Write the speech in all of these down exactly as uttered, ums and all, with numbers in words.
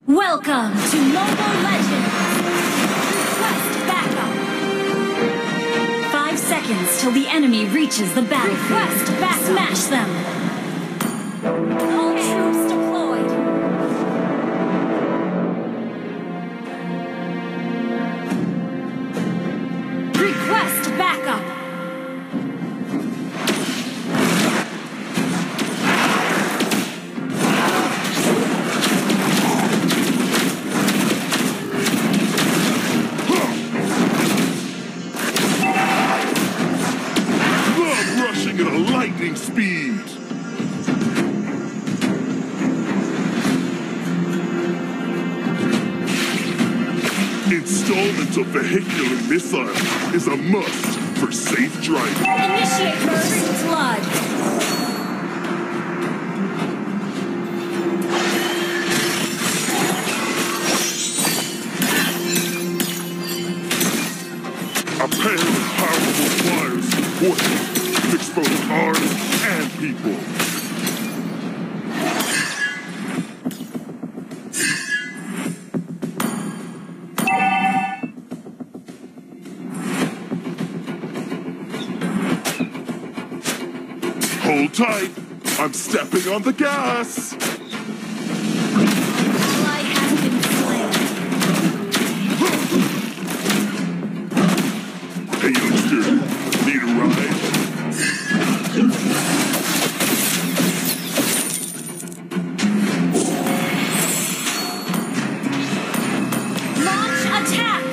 Welcome to Mobile Legends! Request backup! Five seconds till the enemy reaches the battlefield. Request back! Smash them! All troops deployed! Request backup! Lightning speed! Installment of vehicular missile is a must for safe driving. Initiate first flood! A pair of powerful wires supporting expose arms and people. Hold tight. I'm stepping on the gas. Ally has been slain. Hey, youngster. Need a ride? Launch attack!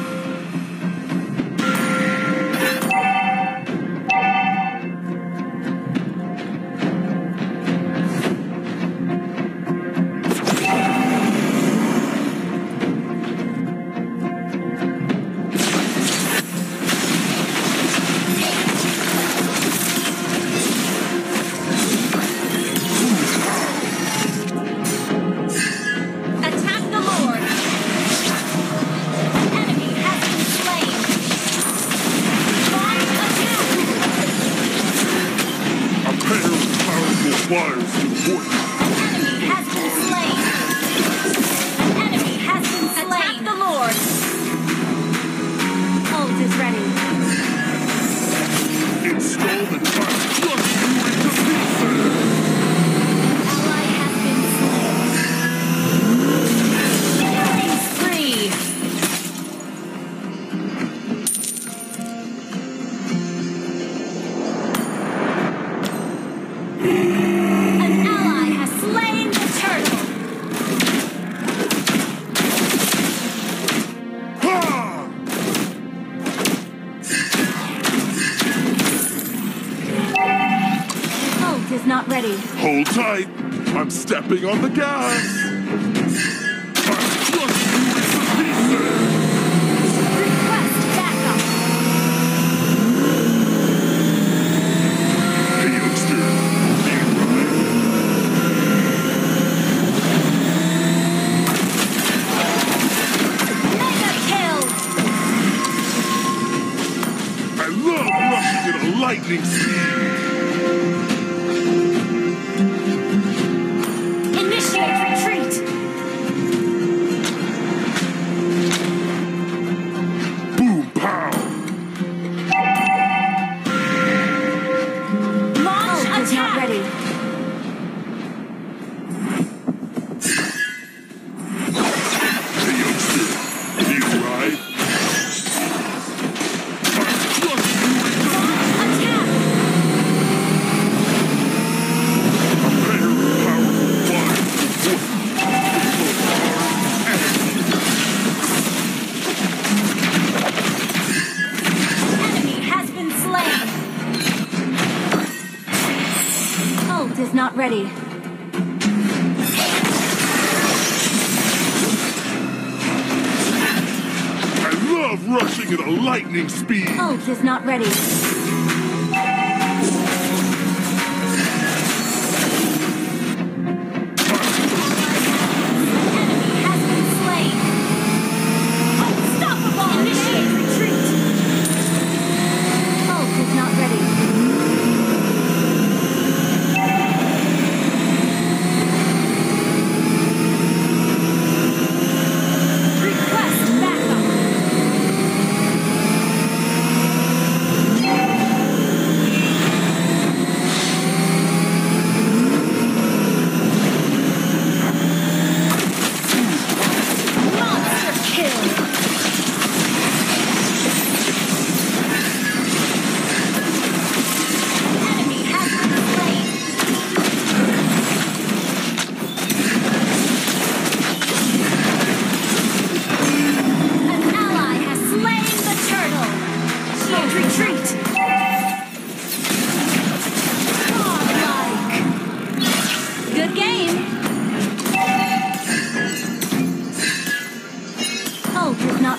Wires important. Enemy has been slain. Enemy has been slain. Attack the Lord. Ult is ready. Installment time. Crush you into pieces. Ally has been slain. Killing spree. Is not ready. Hold tight. I'm stepping on the gas. I'll crush you into pieces. Request backup. Hey, youngster. Need a ride? Mega kill. I love rushing at a lightning speed. Initiate retreat! Boom, pow! Launch attack! Is not ready. Hey, youngster. Need a ride? I'll crush you into Attack! a pair of powerful wires supporting expose arms and Enemy has been slain. Ult is not ready. I love rushing at a lightning speed. Ult is not ready. Enemy has been slain. Unstoppable! Initiate retreat! Ult is not ready.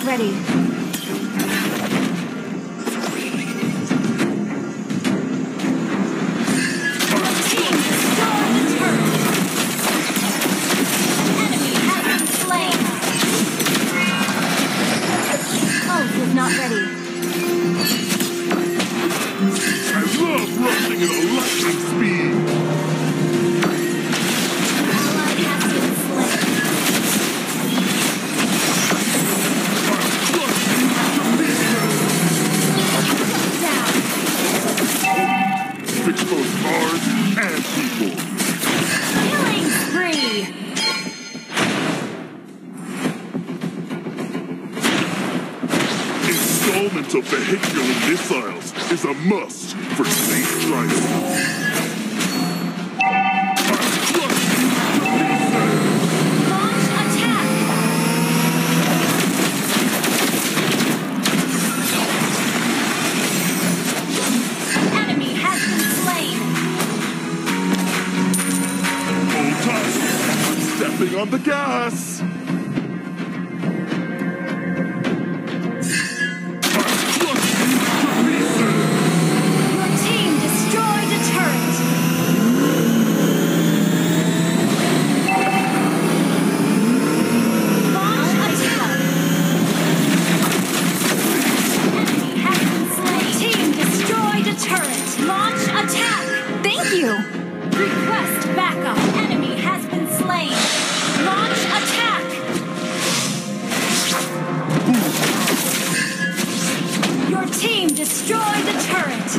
ready. Not ready. I love rushing at a lightning speed. Ally has been slain. Down. Fix both cars and people. Killing spree. Installment of vehicular missiles is a must for safe driving. Launch attack. Enemy has been slain. Hold tight. I'm stepping on the gas. Request backup. Enemy has been slain. Launch attack. Your team destroyed the turret.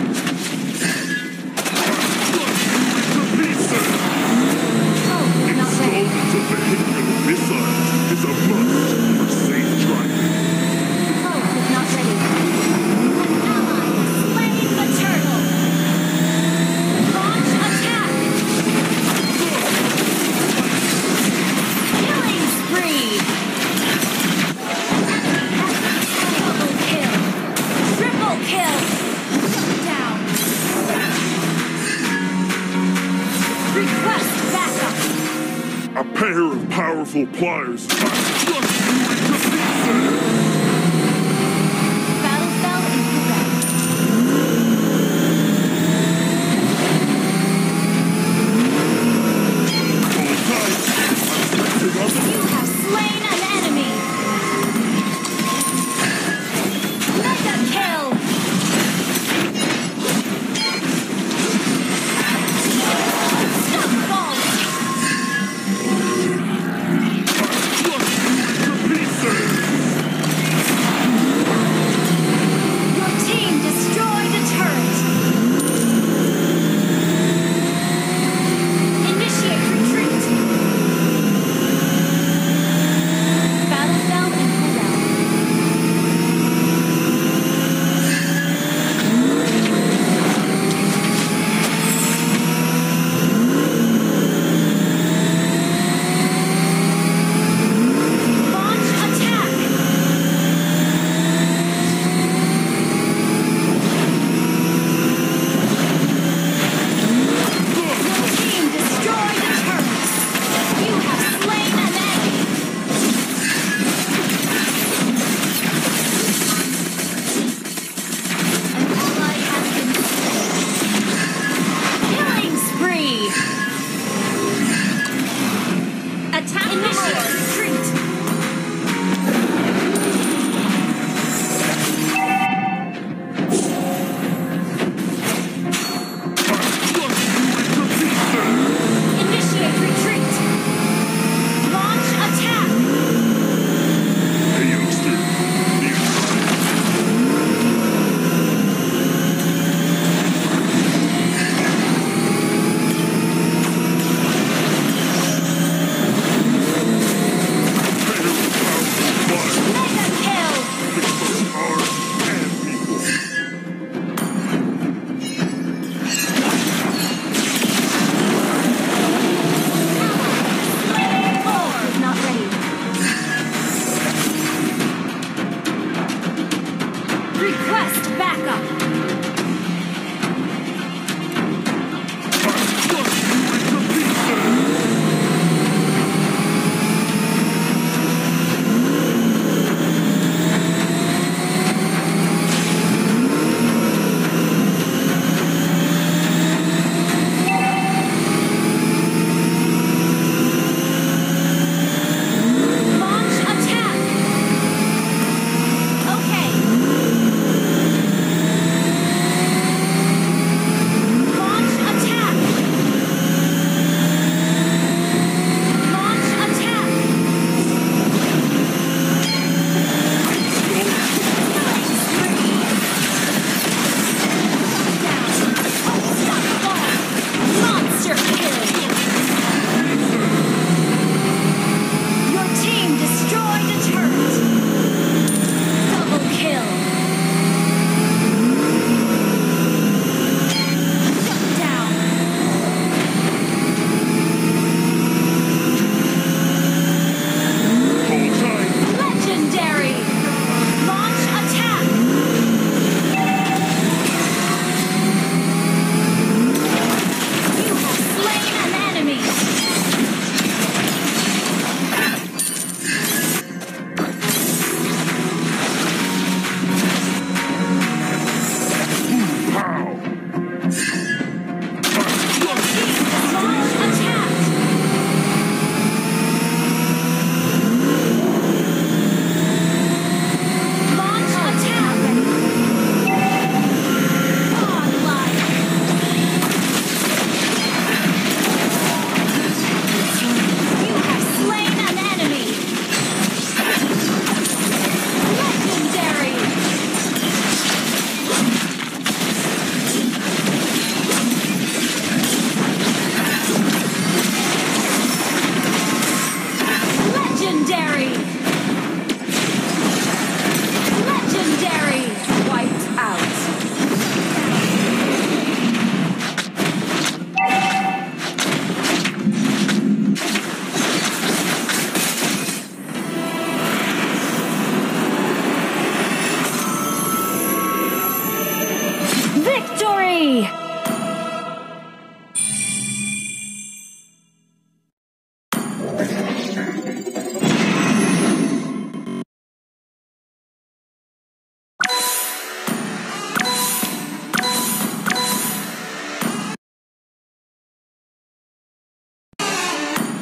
Oh, not ready. Installment of vehicular missiles is a must for safe driving. Oh, not ready. An ally has slain the turtle. Launch attack. Killing spree. Double kill. Triple kill. Shut down. Request backup. A pair of powerful pliers. Trust you into pieces. Battle fell in Quebec. Hold tight. I'm stepping on the You have slain an enemy. Mega kill. Stop ball. Your team destroyed a turret. Initiate retreat. Battle fell in cooldown. Launch attack. Your team destroyed the turret. You have slain an enemy. An ally has been slain. Killing spree. Attack. Initiate retreat. Initiate retreat. Launch attack. Hey, youngster. You Mega kill. fix both cars and people. Four is not ready. Request backup.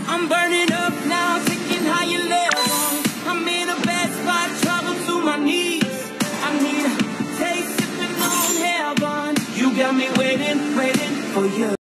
I'm burning up now, taking higher levels. I'm in a bad spot, trouble to my knees. I need a taste sipping on heaven. You got me waiting, waiting for you.